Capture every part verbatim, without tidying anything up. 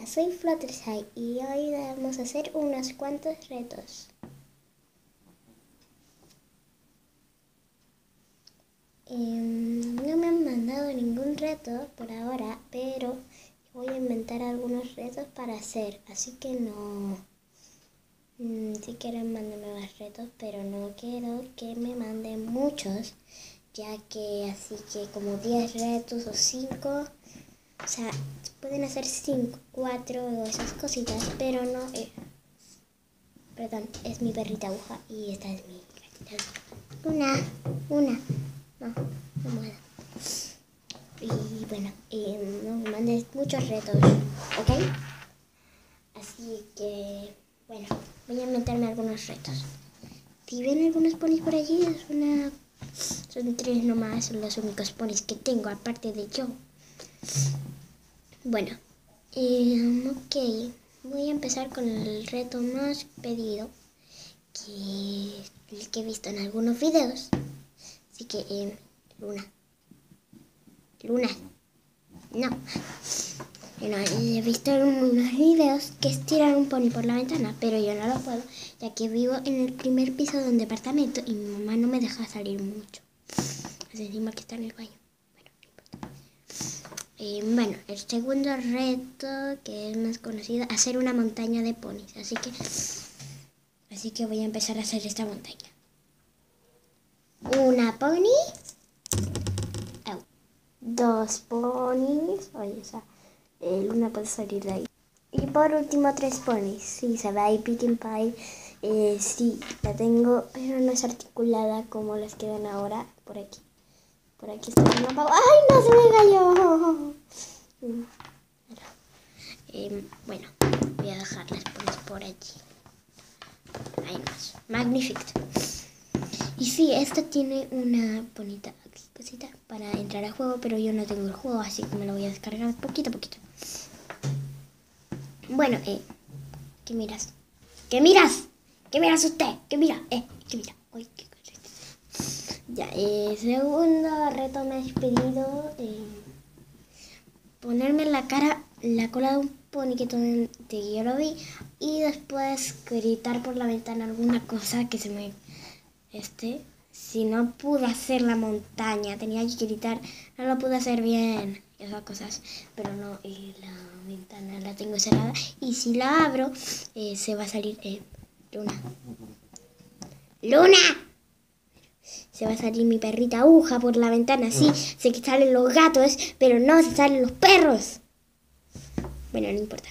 Hola, soy Fluttershy y hoy vamos a hacer unos cuantos retos. Eh, no me han mandado ningún reto por ahora, pero voy a inventar algunos retos para hacer, así que no... Mm, si quieren mándenme más retos, pero no quiero que me manden muchos, ya que así que como diez retos o cinco... O sea, pueden hacer cinco, cuatro o esas cositas, pero no... Eh, perdón, es mi perrita aguja y esta es mi perrita. Una, una. No, no muero. Y bueno, eh, no me mandes muchos retos, ¿ok? Así que, bueno, voy a inventarme algunos retos. Si ven algunos ponis por allí, es una... son tres nomás, son los únicos ponis que tengo, aparte de yo. Bueno, eh, ok, voy a empezar con el reto más pedido, que el que he visto en algunos videos. Así que, eh, Luna, Luna, no. Bueno, he visto en unos videos que es tirar un pony por la ventana, pero yo no lo puedo, ya que vivo en el primer piso de un departamento y mi mamá no me deja salir mucho. Es encima que está en el baño. Eh, bueno, el segundo reto, que es más conocido, hacer una montaña de ponis. Así que, así que voy a empezar a hacer esta montaña. Una pony. Oh, dos ponis. Oye, o sea, eh, Luna puede salir de ahí. Y por último, tres ponis. Sí, se ve ahí Pinkie Pie. Eh, sí, la tengo, pero no es articulada como las que ven ahora por aquí. Por aquí está el mapa. ¡Ay, no se me cayó! Eh, bueno, voy a dejar las ponis por allí. Ahí más. Magnífico. Y sí, esta tiene una bonita cosita para entrar al juego, pero yo no tengo el juego, así que me lo voy a descargar poquito a poquito. Bueno, eh, ¿qué miras? ¿Qué miras? ¿Qué miras usted? ¿Qué mira? Eh, ¿qué mira? Uy, qué cosa. Ya, eh, segundo reto me has pedido eh, ponerme en la cara la cola de un pony que también yo lo vi y después gritar por la ventana alguna cosa que se me... Este, si no pude hacer la montaña, tenía que gritar, no lo pude hacer bien, esas cosas, pero no, eh, la ventana la tengo cerrada y si la abro, eh, se va a salir, eh, Luna. ¡Luna! Se va a salir mi perrita aguja por la ventana, sí, sé que salen los gatos, pero no se salen los perros. Bueno, no importa.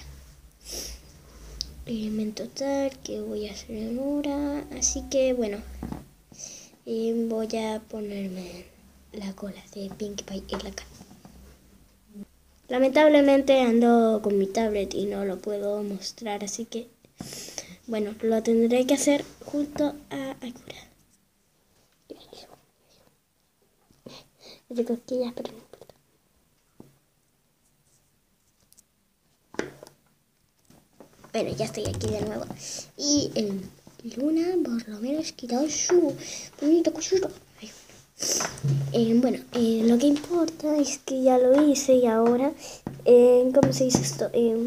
Eh, en total, que voy a hacer ahora, así que bueno. Y voy a ponerme la cola de Pinkie Pie en la cara. Lamentablemente ando con mi tablet y no lo puedo mostrar, así que bueno, lo tendré que hacer junto a Akura. De cosquillas, pero no importa. Bueno, ya estoy aquí de nuevo. Y eh, Luna por lo menos quitado su bonito cosito. Eh, bueno, eh, lo que importa es que ya lo hice y ahora, eh, ¿cómo se dice esto? Eh,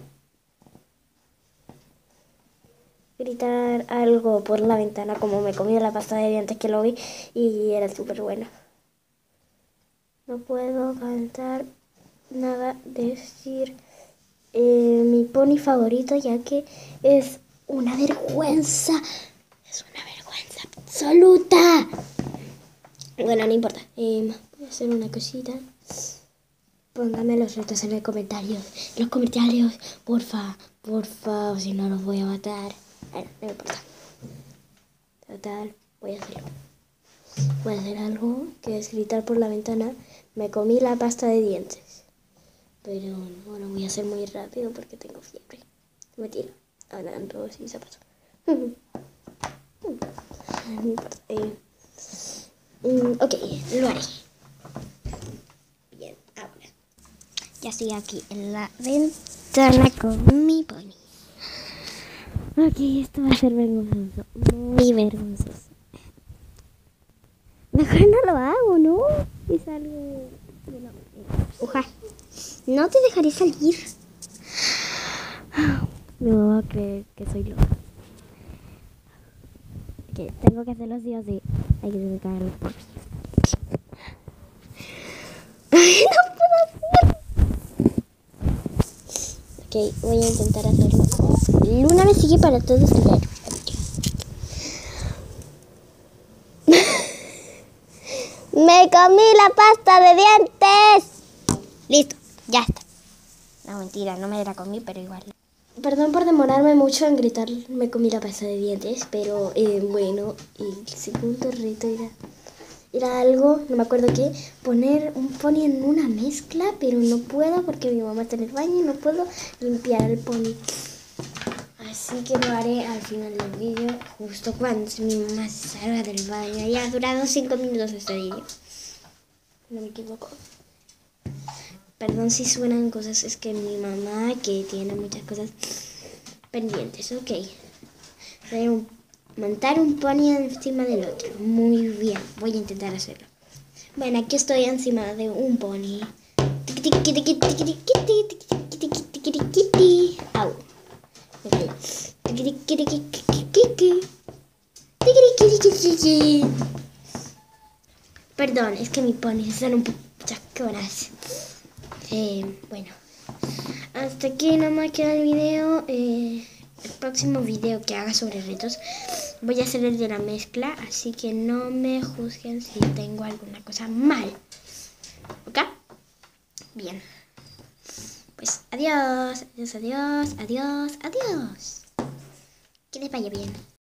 gritar algo por la ventana, como me comí la pasta de dientes que lo vi y era súper bueno. No puedo cantar nada, decir eh, mi pony favorito, ya que es una vergüenza, es una vergüenza absoluta. Bueno, no importa. Eh, voy a hacer una cosita. Póngame los retos en los comentarios. En los comentarios, porfa, porfa, o si no los voy a matar. Bueno, no me importa. Total, voy a hacerlo. Voy a hacer algo que es gritar por la ventana. Me comí la pasta de dientes. Pero no lo voy a hacer muy rápido porque tengo fiebre. Me tiro. Ahora ando sin zapatos. No importa. Eh, Mm, ok, lo haré. Bien, ahora. Ya estoy aquí en la ventana con mi pony. Ok, esto va a ser vergonzoso. Muy vergonzoso. Mejor no lo hago, ¿no? Es algo... Bueno, ojalá. No te dejaré salir. creer que soy loca. Ok, tengo que hacerlo sí o sí. Hay que dedicarlo. Ay, no puedo hacer. Ok, voy a intentar hacerlo. Luna me sigue para todos lados. ¡Me comí la pasta de dientes! Listo, ya está. No, mentira, no me la comí, pero igual. Perdón por demorarme mucho en gritar, me comí la pasta de dientes, pero eh, bueno, el segundo reto era, era algo, no me acuerdo qué, poner un pony en una mezcla, pero no puedo porque mi mamá está en el baño y no puedo limpiar el pony. Así que lo haré al final del vídeo, justo cuando mi mamá salga del baño. Ya ha durado cinco minutos este vídeo. No me equivoco. Perdón si suenan cosas, es que mi mamá, que tiene muchas cosas pendientes. Ok. Voy a montar un pony encima del otro. Muy bien, voy a intentar hacerlo. Bueno, aquí estoy encima de un pony. Au. Me caí. Perdón, es que mi pony son un poco chaconas. Eh, bueno, hasta aquí nomás queda el video. Eh, el próximo video que haga sobre retos voy a hacer el de la mezcla, así que no me juzguen si tengo alguna cosa mal. ¿Ok? Bien. Pues adiós, adiós, adiós, adiós, adiós. Que les vaya bien.